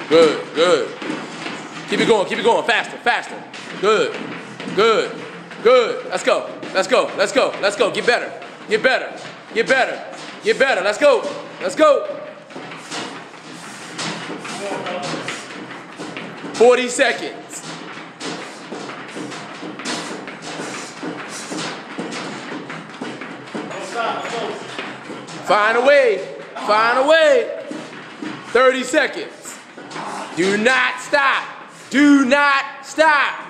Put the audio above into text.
Good, good. Keep it going, faster, faster. Good, good, good. Let's go, let's go, let's go, let's go. Get better, get better, get better, get better. Let's go, let's go. 40 seconds. Find a way, find a way. 30 seconds. Do not stop. Do not stop.